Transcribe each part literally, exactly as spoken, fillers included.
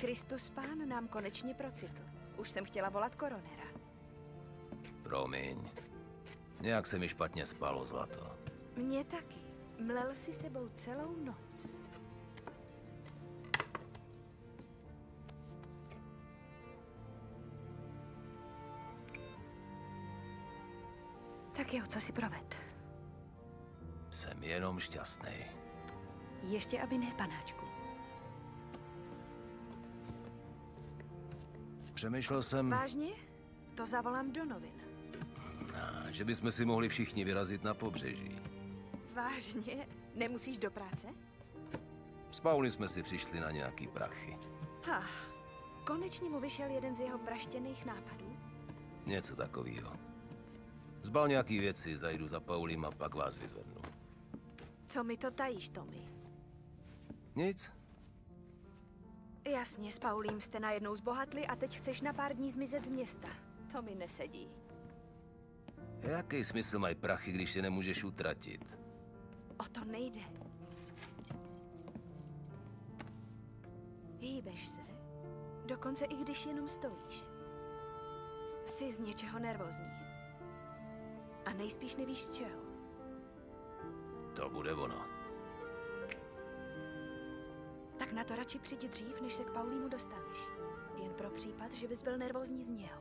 Kristus Pán nám konečně procitl. Už jsem chtěla volat koronera. Promiň. Nějak se mi špatně spalo, zlato. Mně taky. Mlel si sebou celou noc. Tak jo, co si proved? Jsem jenom šťastný. Ještě aby ne, panáčku. Přemýšlel jsem... Vážně? To zavolám do novin. A, že bychom si mohli všichni vyrazit na pobřeží. Vážně? Nemusíš do práce? S Pauli jsme si přišli na nějaký prachy. Ha, konečně mu vyšel jeden z jeho praštěných nápadů. Něco takového. Zbal nějaký věci, zajdu za Paulím a pak vás vyzvednu. Co mi to tajíš, Tommy? Nic. Jasně, s Paulím jste najednou zbohatli a teď chceš na pár dní zmizet z města. To mi nesedí. Jaký smysl mají prachy, když je nemůžeš utratit? O to nejde. Hýbeš se, dokonce i když jenom stojíš. Jsi z něčeho nervózní. A nejspíš nevíš z čeho. To bude ono. Tak na to radši přijdi dřív, než se k Paulímu dostaneš. Jen pro případ, že bys byl nervózní z něho.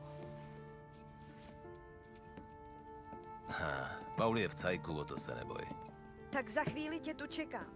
Ha, Pauli je v cajku, o to se neboj. Tak za chvíli tě tu čekám.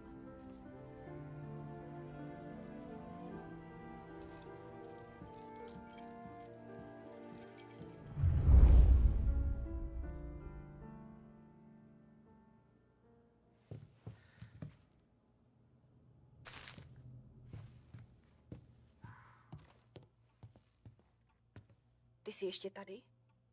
Ty jsi ještě tady?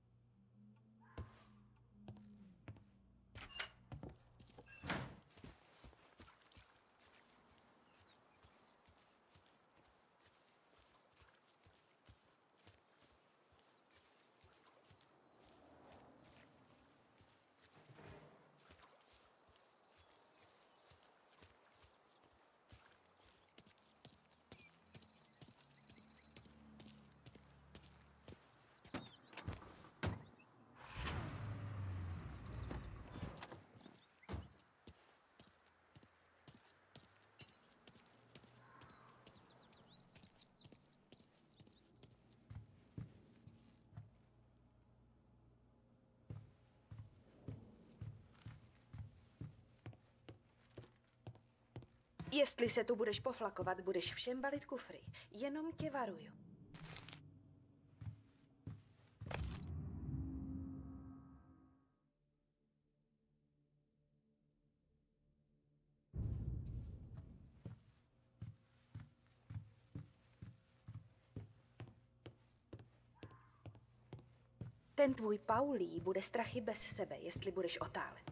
Jestli se tu budeš poflakovat, budeš všem balit kufry. Jenom tě varuju. Ten tvůj Paulí bude strachy bez sebe, jestli budeš otálet.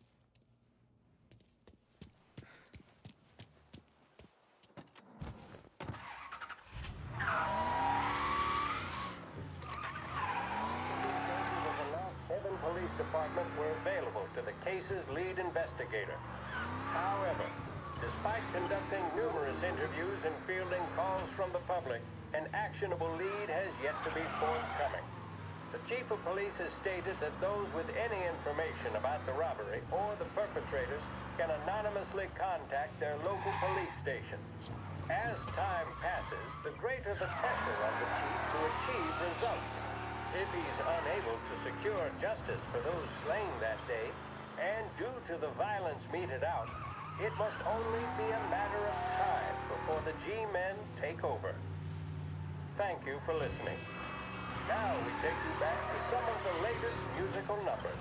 Department were available to the case's lead investigator. However, despite conducting numerous interviews and fielding calls from the public, an actionable lead has yet to be forthcoming. The chief of police has stated that those with any information about the robbery or the perpetrators can anonymously contact their local police station. As time passes, the greater the pressure on the chief to achieve results. If he's unable to secure justice for those slain that day, and due to the violence meted out, it must only be a matter of time before the G-men take over. Thank you for listening. Now we take you back to some of the latest musical numbers.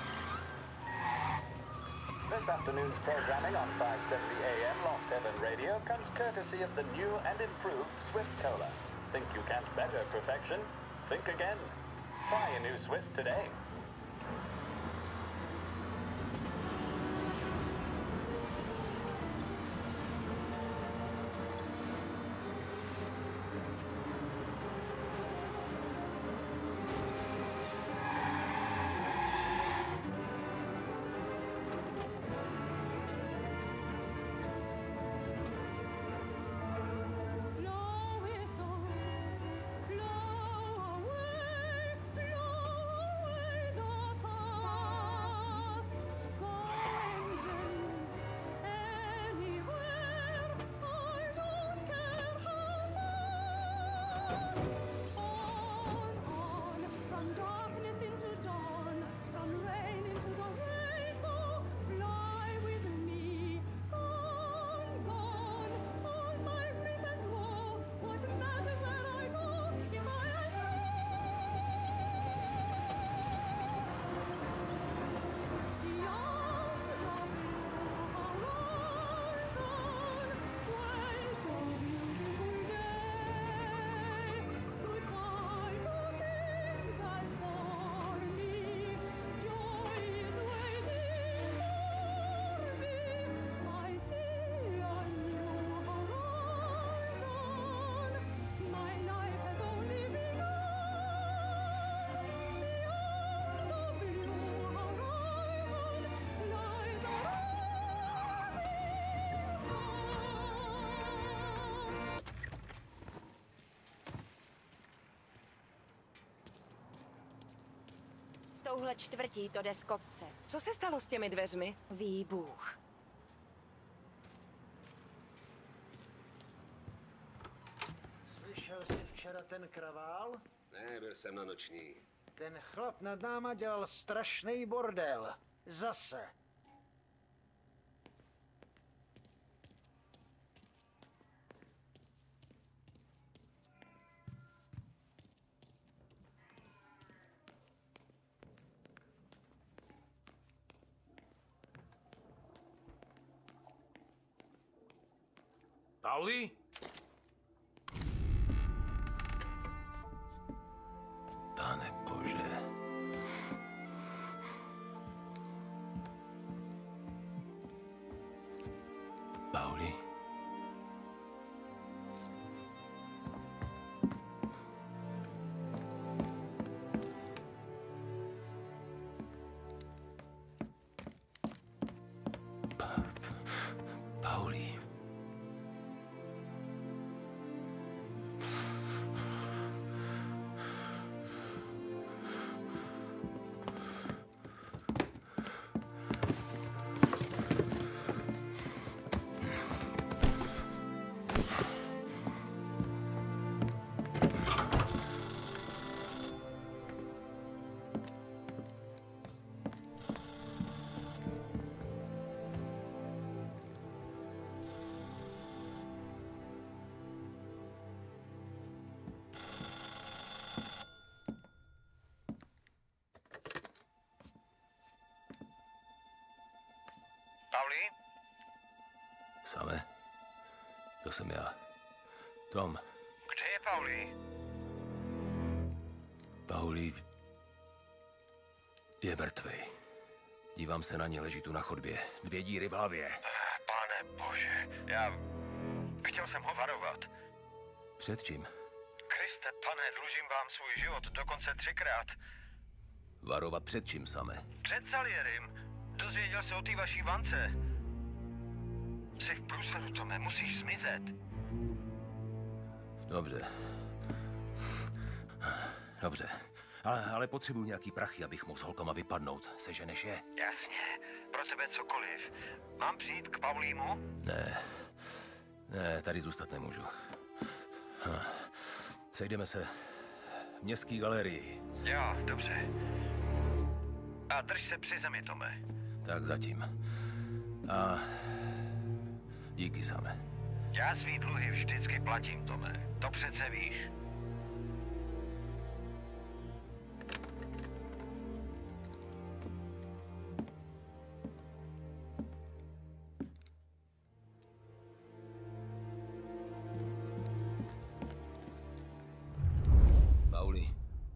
This afternoon's programming on five seventy A M Lost Heaven Radio comes courtesy of the new and improved Swift Cola. Think you can't better perfection? Think again. Try a new Swift today. Blow if touhle čtvrtí to jde z kopce. Co se stalo s těmi dveřmi? Ví Bůh. Slyšel jsi včera ten kravál? Ne, byl jsem na noční. Ten chlap nad náma dělal strašný bordel. Zase. Pauli? Pane Bože. Pauli? Pa, Pauli? Pauli? Same? To jsem já. Tom. Kde je Pauli? Pauli je mrtvej. Dívám se na ně, leží tu na chodbě. Dvě díry v hlavě. Pane Bože, já... Chtěl jsem ho varovat. Před čím? Kriste, pane, dlužím vám svůj život dokonce třikrát. Varovat před čím, Same? Před Salierim. Dozvěděl se o té vaší vance. Jsi v průseru, Tome, musíš zmizet. Dobře. Dobře. Ale, ale potřebuji nějaký prachy, abych mohl s holkama vypadnout. Seženeš je? Jasně, pro tebe cokoliv. Mám přijít k Paulímu? Ne. Ne, tady zůstat nemůžu. Hm. Sejdeme se v městské galerii. Jo, dobře. A drž se při zemi, Tome. Tak zatím. A díky, Same. Já svý dluhy vždycky platím, Tome. To přece víš. Pauli.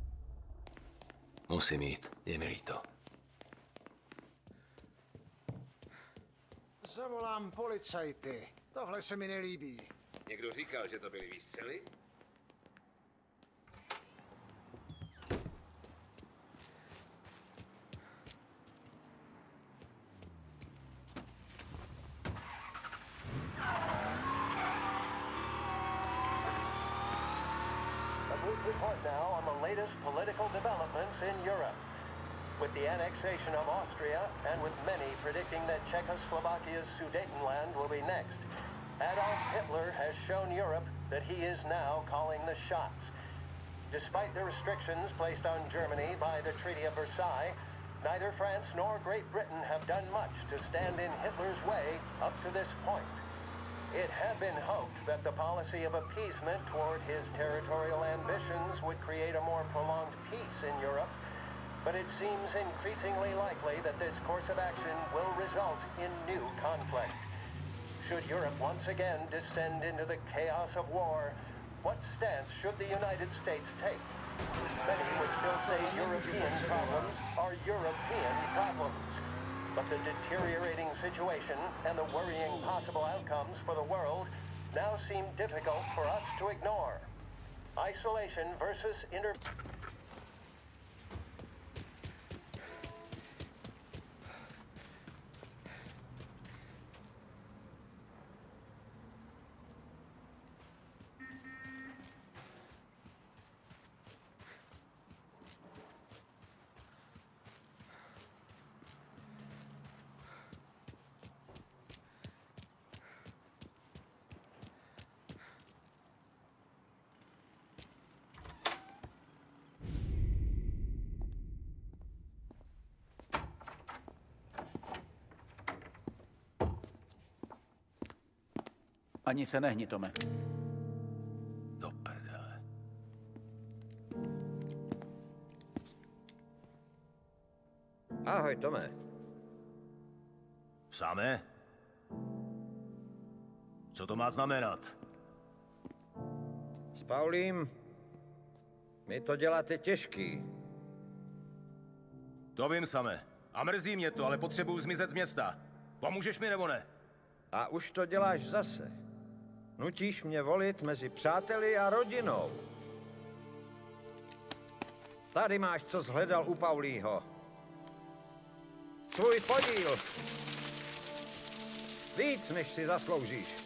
Musím jít. Je mi líto. Zavolám policajty. Tohle se mi nelíbí. Někdo říkal, že to byly výstřely? A brief report now on the latest political developments in Europe. With the annexation of Austria, and with many predicting that Czechoslovakia's Sudetenland will be next, Adolf Hitler has shown Europe that he is now calling the shots. Despite the restrictions placed on Germany by the Treaty of Versailles, neither France nor Great Britain have done much to stand in Hitler's way up to this point. It had been hoped that the policy of appeasement toward his territorial ambitions would create a more prolonged peace in Europe, but it seems increasingly likely that this course of action will result in new conflict. Should Europe once again descend into the chaos of war, what stance should the United States take? Many would still say European problems are European problems, but the deteriorating situation and the worrying possible outcomes for the world now seem difficult for us to ignore. Isolation versus inter... Ani se nehni, Tome. Do prdele. Ahoj, Tome. Samé? Co to má znamenat? S Paulím mi to děláte těžký. To vím, Samé. A mrzí mě to, ale potřebuju zmizet z města. Pomůžeš mi nebo ne? A už to děláš zase. Nutíš mě volit mezi přáteli a rodinou. Tady máš, co shledal u Paulího. Svůj podíl. Víc, než si zasloužíš.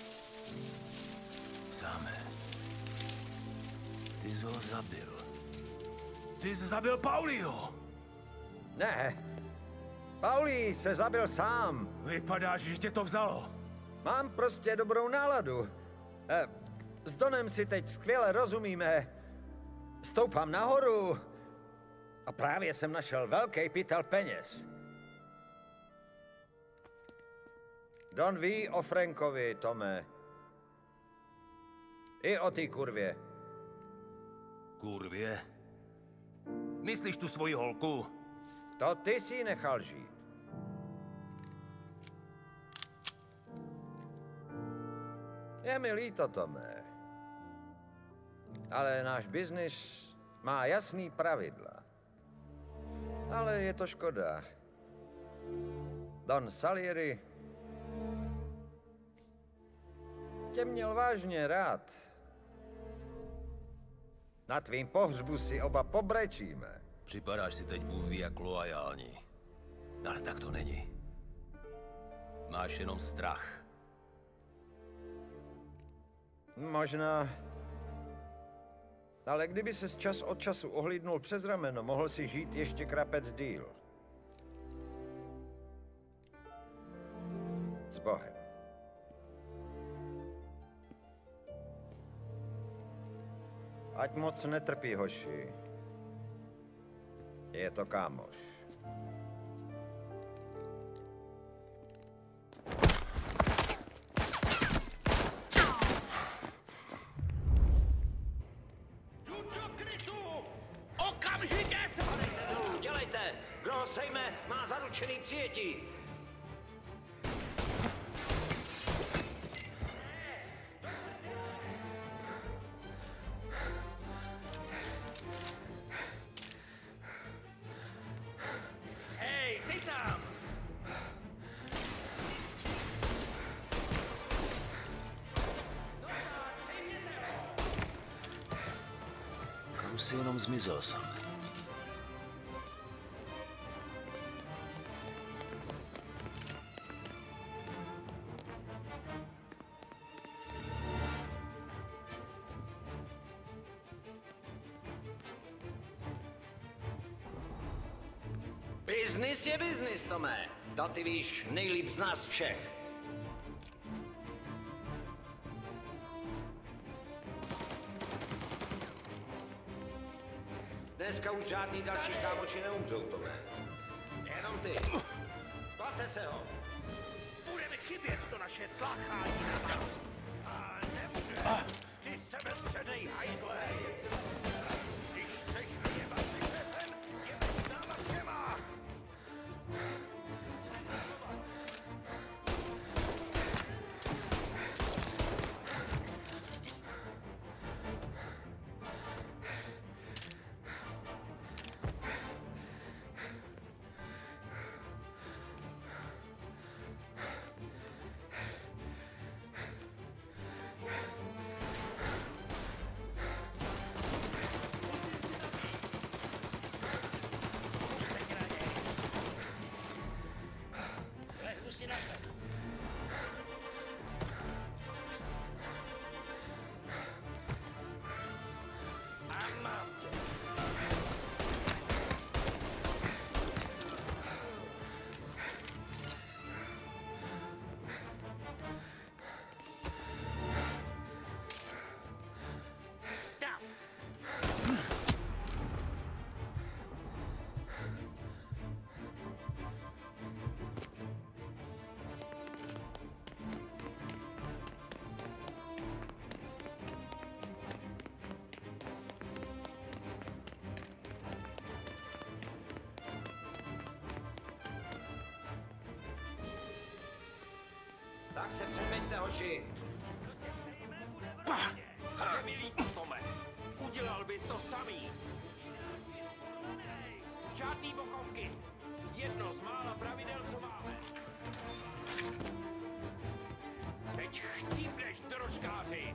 Samé. Ty jsi ho zabil. Ty jsi zabil Paulího! Ne. Paulí se zabil sám. Vypadáš, že tě to vzalo. Mám prostě dobrou náladu. Eh, s Donem si teď skvěle rozumíme. Stoupám nahoru a právě jsem našel velký pytel peněz. Don ví o Frankovi, Tome. I o té kurvě. Kurvě? Myslíš tu svoji holku? To ty si ji nechal žít. Je mi líto, Tome. Ale náš biznis má jasný pravidla. Ale je to škoda. Don Salieri tě měl vážně rád. Na tvým pohřbu si oba pobrečíme. Připadáš si teď Bůh ví jak loajální. Ale tak to není. Máš jenom strach. Možná. Ale kdyby se čas od času ohlídnul přes rameno, mohl si žít ještě krapet díl. S Bohem. Ať moc netrpí, hoši. Je to kámoš. Okamžitě! Dělejte! Kdo ho sejme, má zaručený přijetí. Hej, ty tam! No tak, sejměte ho! Kam si jenom zmizel sám? Biznis je biznis, Tome. To ty víš nejlíp z nás všech. Dneska už žádný další kámoši neumřou, Tome. Jenom ty. Zbavte se ho. Bude mi chybět to naše tlachání na vás. A nebude. Ty sebestřednej hajzle. Když chceš vyjebat si šéfem, je s náma všema. Tak se předveďte, hoši. Je mi líto, Tome. Udělal bys to samý. Žádný bokovky. Jedno z mála pravidel, co máme. Teď chcípneš, drožkáři.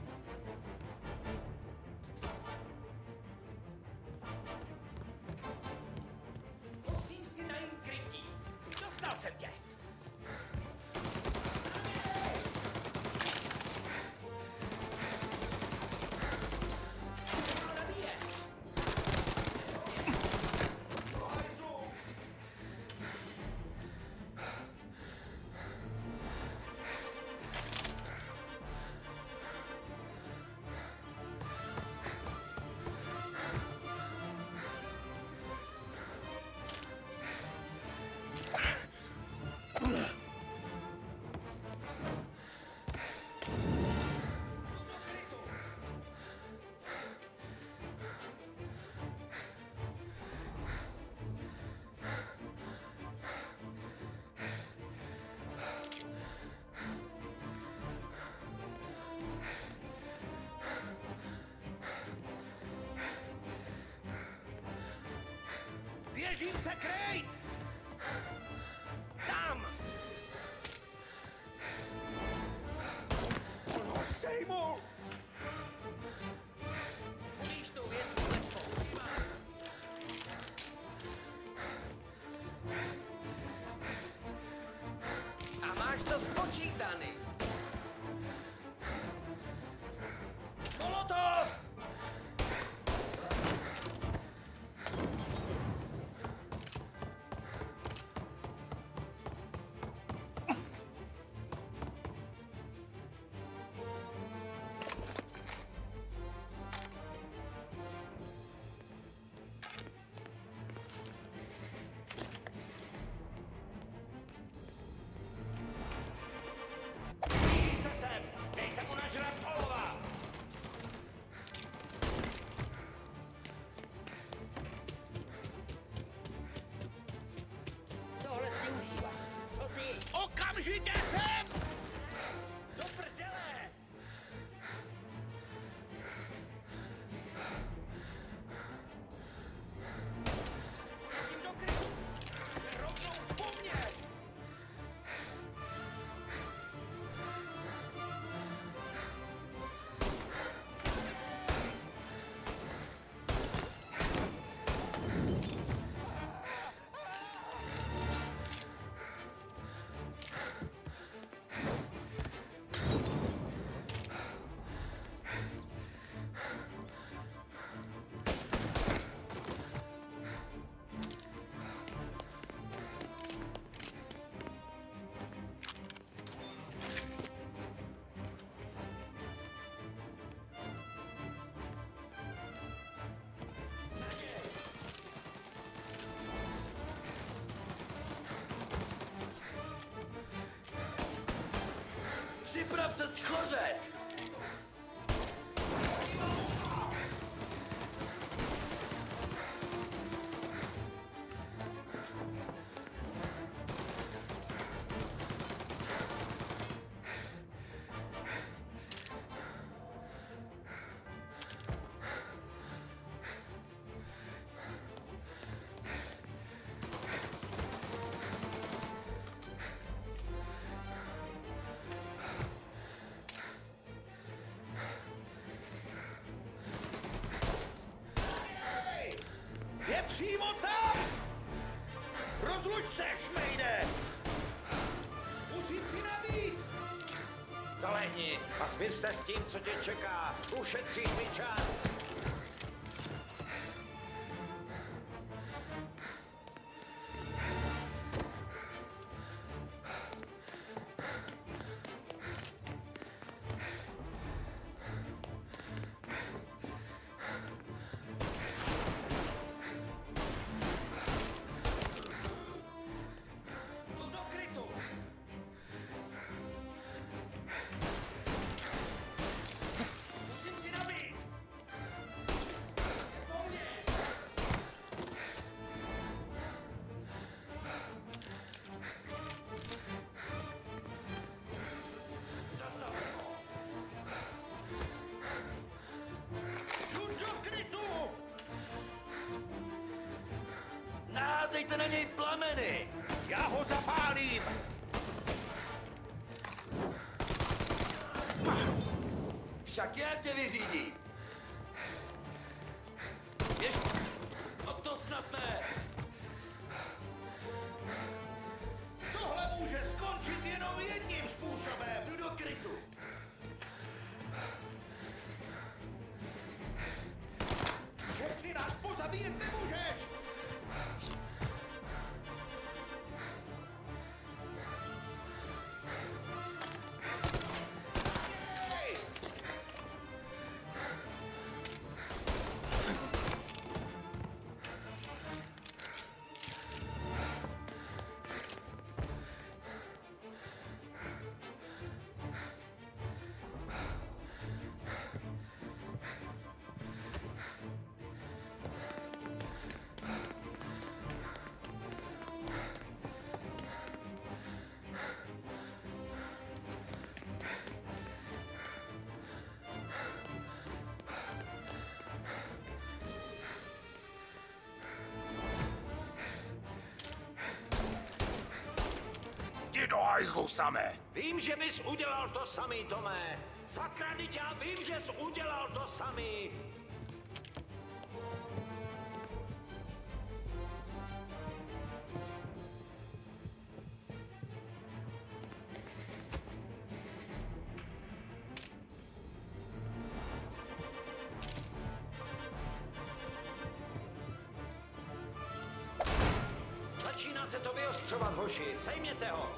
Musím si najít krytí. Dostal jsem tě. Běžím se krejt! Tam! On ho sejmul! Umíš tu věc vůbec používat? A máš to spočítaný. Molotov! Blíží se sem! Dejte mu nažrat olova! Tohle si užívá. Co ty? Okamžitě sem! Do prdele! Běžím do krytu! Jde rovnou po mně! Připrav se schořet! Je přímo tam! Rozluč se, šmejde! Musím si nabít! Zalehni a smíř se s tím, co tě čeká. Ušetříš mi čas. Jdu do krytu! Musím si nabít! Házejte na něj plameny! Já ho zapálím! Však já tě vyřídí! Běž! No to snad ne! Tohle může skončit jenom jedním způsobem! Jdu do krytu! Všechny nás pozabíjet nemůžeš! Jej! Jdi do hajzlu samé! Vím, že bys udělal to samý, Tomé. Sakra, teď já vím, že jsi udělal to samý. Začíná se to vyostřovat, hoši. Sejměte ho.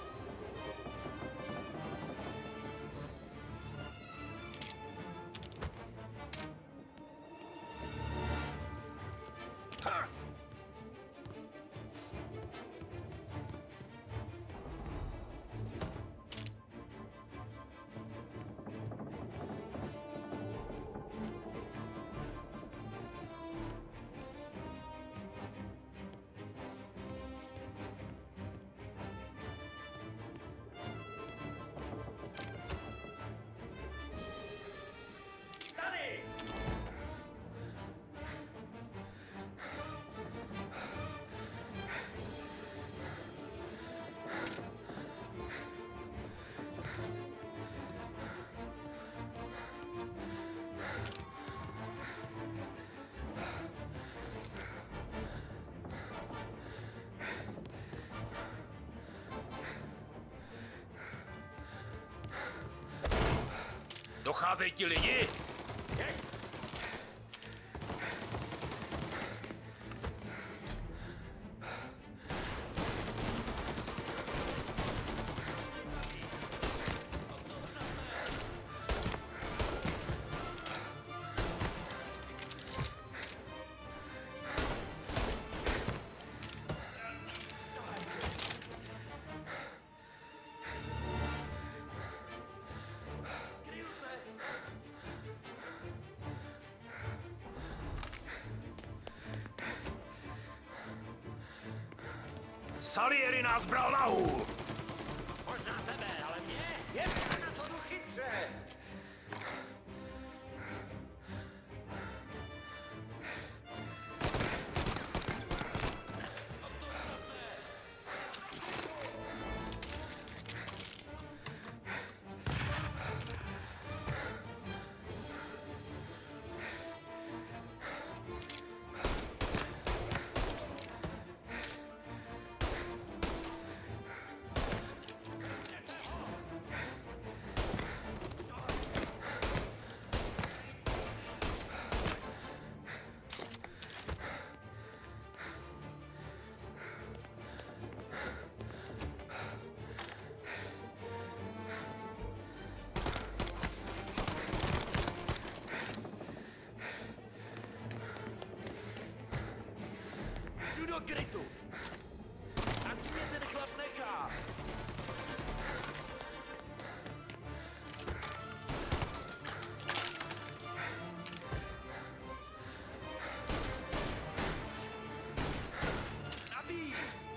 Tady! Docházejí ti lidi? Salieri nás bral na hůl! Možná tebe, ale mě? Je na to jdu chytře. Jdu do krytu! Ať mě ten chlap nechá! Nabíj!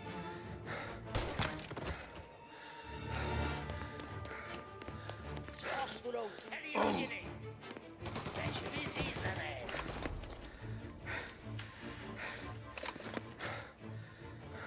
S ostudou celý rodiny. Seš vyřízený.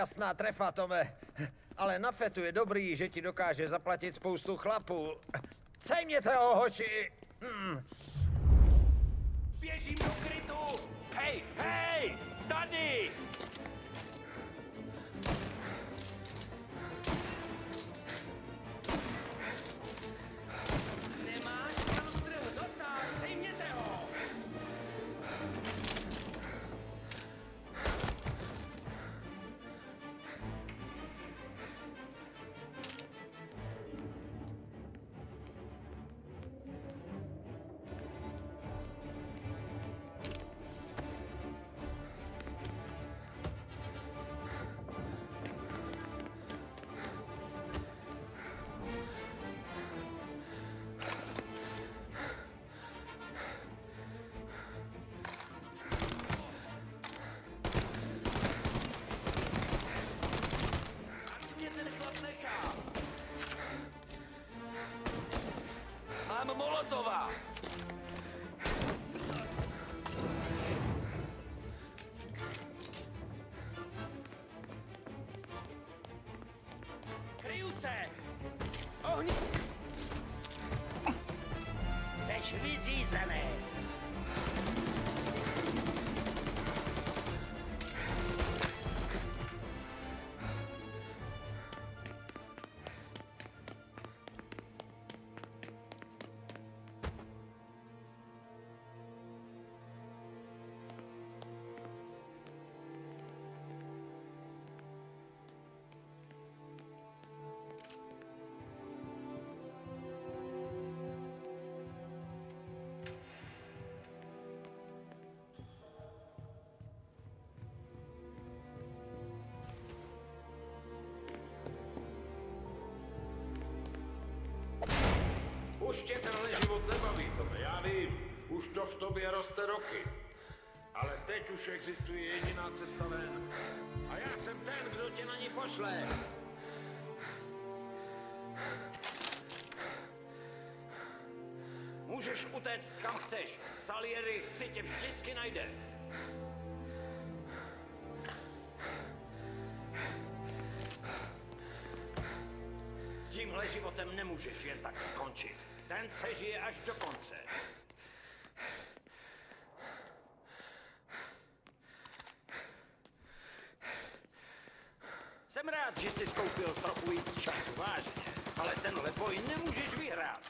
Nešťastná trefa, Tome. Ale na fetu je dobrý, že ti dokáže zaplatit spoustu chlapů. Sejměte ho, hoši! Hmm. Běžím do krytu! Hej, hej! Tady! Nemáš monstr, dotáh, sejměte ho! Mám Molotova! Kryju se! Ohni! Seš vyřízený! Už tě tenhle život nebaví, Tome, já vím. Už to v tobě roste roky. Ale teď už existuje jediná cesta ven. A já jsem ten, kdo tě na ní pošle. Můžeš utéct kam chceš. Salieri si tě vždycky najde. Tímhle životem nemůžeš jen tak skončit. Ten se žije až do konce. Jsem rád, že jsi skoupil trochu víc času, vážně. Ale tenhle boj nemůžeš vyhrát.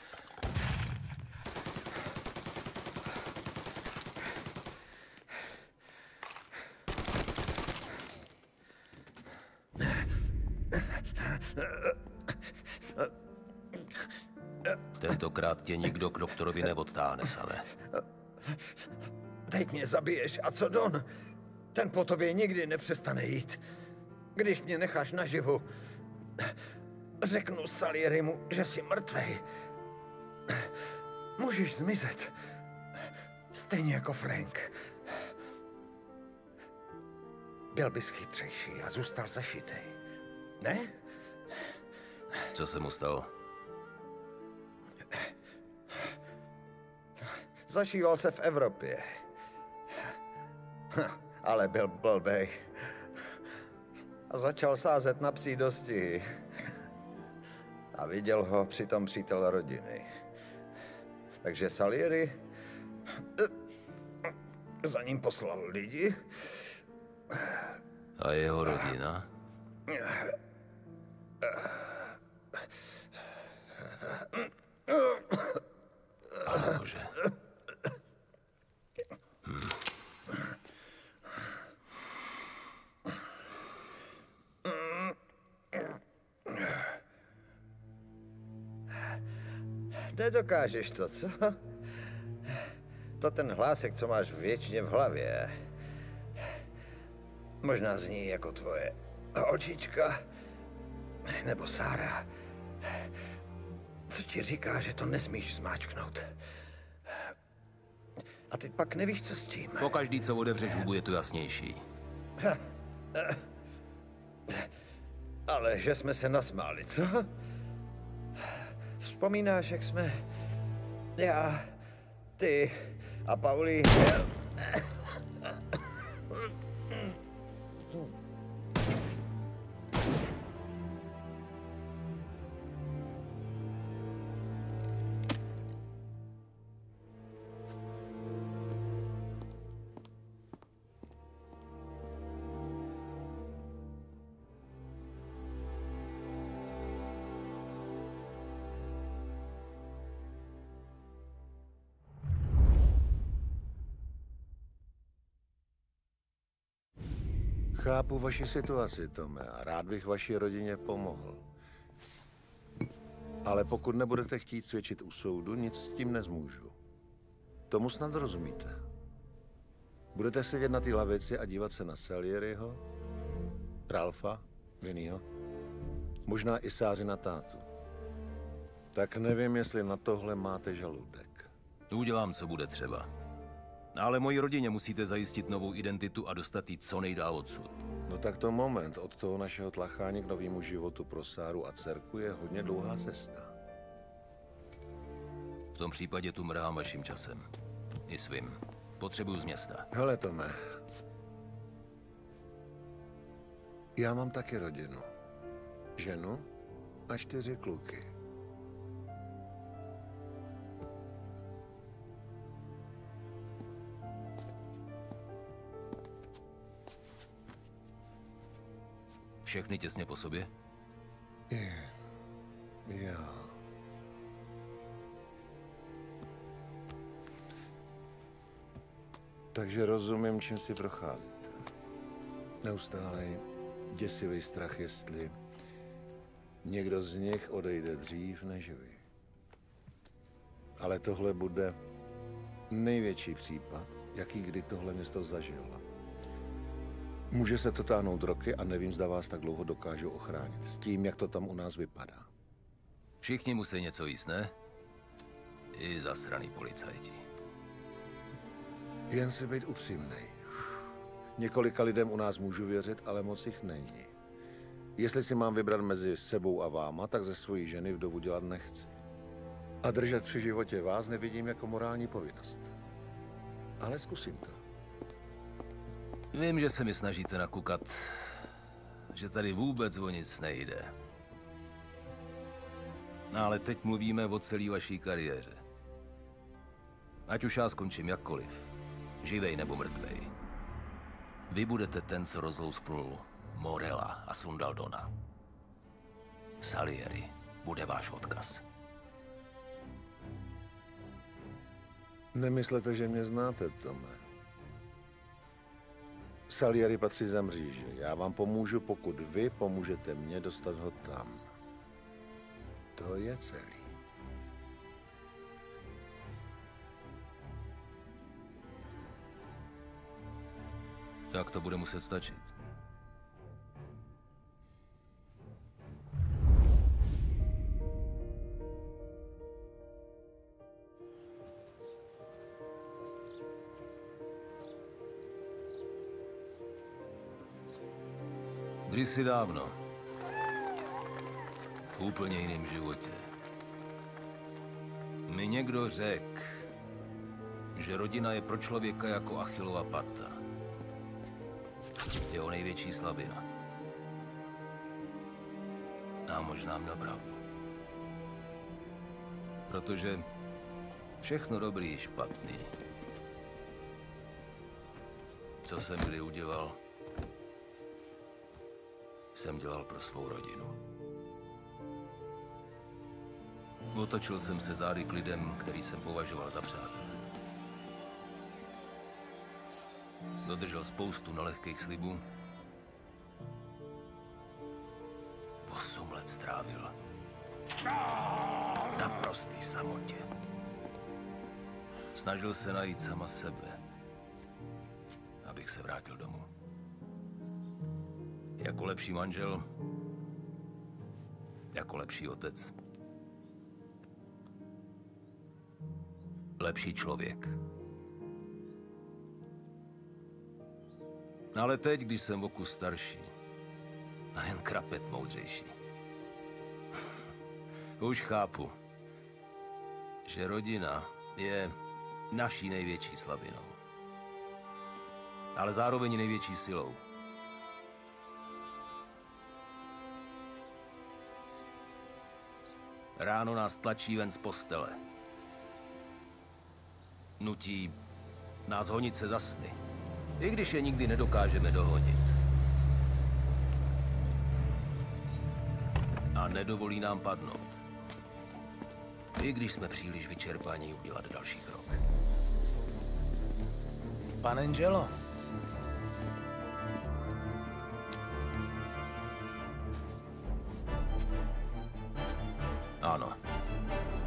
Tentokrát tě nikdo k doktorovi neodtáhne, Sale. Teď mě zabiješ, a co Don? Ten po tobě nikdy nepřestane jít. Když mě necháš naživu, řeknu Salierimu, že jsi mrtvej. Můžeš zmizet. Stejně jako Frank. Byl bys chytřejší a zůstal zašitej. Ne? Co se mu stalo? Zašíval se v Evropě. Ale byl blbej. A začal sázet na psí dostihy. A viděl ho přitom přítel rodiny. Takže Salieri za ním poslal lidi. A jeho rodina? Ale bože. Hm. Nedokážeš to, co? To ten hlásek, co máš věčně v hlavě. Možná zní jako tvoje očička, nebo Sára. Co ti říká, že to nesmíš zmáčknout? A ty pak nevíš, co s tím. Pokaždý, co otevřeš hubu, je to jasnější. Ale že jsme se nasmáli, co? Vzpomínáš, jak jsme... Já, ty a Paulí... Chápu vaši situaci, Tome, a rád bych vaší rodině pomohl. Ale pokud nebudete chtít svědčit u soudu, nic s tím nezmůžu. Tomu snad rozumíte. Budete sedět na té lavici a dívat se na Salieriho, Ralfa, Vinnyho, možná i Sáři na tátu. Tak nevím, jestli na tohle máte žaludek. Udělám, co bude třeba. Ale mojí rodině musíte zajistit novou identitu a dostat jí co nejdál odsud. No tak to moment. Od toho našeho tlachání k novému životu pro Sáru a dcerku je hodně dlouhá cesta. V tom případě tu mrhám vaším časem. I svým. Potřebuju z města. Hele, Tome. Já mám taky rodinu. Ženu a čtyři kluky. Všechny těsně po sobě? Je. Jo. Takže rozumím, čím si procházíte. Neustálej děsivý strach, jestli někdo z nich odejde dřív než vy. Ale tohle bude největší případ, jaký kdy tohle město zažilo. Může se to táhnout roky a nevím, zda vás tak dlouho dokážu ochránit. S tím, jak to tam u nás vypadá. Všichni musí něco jíst, ne? I zasraný policajti. Jen si být upřímnej. Několika lidem u nás můžu věřit, ale moc jich není. Jestli si mám vybrat mezi sebou a váma, tak ze svojí ženy vdovu dělat nechci. A držet při životě vás nevidím jako morální povinnost. Ale zkusím to. Vím, že se mi snažíte nakukat, že tady vůbec o nic nejde. No ale teď mluvíme o celé vaší kariéře. Ať už já skončím jakkoliv, živej nebo mrtvej. Vy budete ten, co rozlousknul Morella a sundal Dona. Salieri bude váš odkaz. Nemyslete, že mě znáte, Tome. Salieri patří za mříže. Já vám pomůžu, pokud vy pomůžete mně dostat ho tam. To je celý. Tak to bude muset stačit. Kdysi dávno. V úplně jiném životě. Mi někdo řekl, že rodina je pro člověka jako Achillova pata. Jeho největší slabina. A možná měl pravdu. Protože všechno dobrý je špatný. Co jsem kdy udělal, jsem dělal pro svou rodinu. Otočil jsem se zády k lidem, který jsem považoval za přátele. Dodržel spoustu nelehkých slibů. Osm let strávil na prostý samotě. Snažil se najít sama sebe, abych se vrátil domů. Jako lepší manžel, jako lepší otec, lepší člověk. Ale teď, když jsem o kus starší a jen krapet moudřejší, už chápu, že rodina je naší největší slabinou, ale zároveň největší silou. Ráno nás tlačí ven z postele. Nutí nás honit se za sny, i když je nikdy nedokážeme dohonit. A nedovolí nám padnout, i když jsme příliš vyčerpaní udělat další krok. Pan Angelo.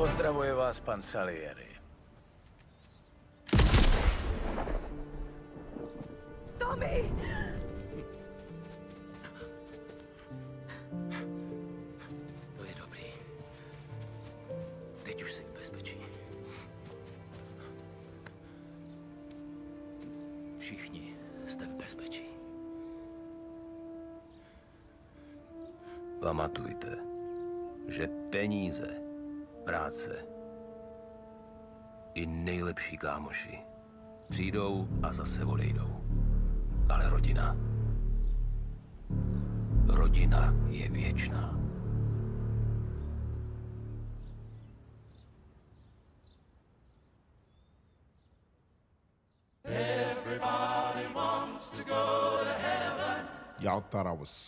Pozdravuje vás pan Salieri. Tommy! To je dobrý. Teď už jsi v bezpečí. Všichni jste v bezpečí. Pamatujte, že peníze, práce i nejlepší kámoši přijdou a zase odejdou. Ale rodina. Rodina je věčná. Y'all thought I was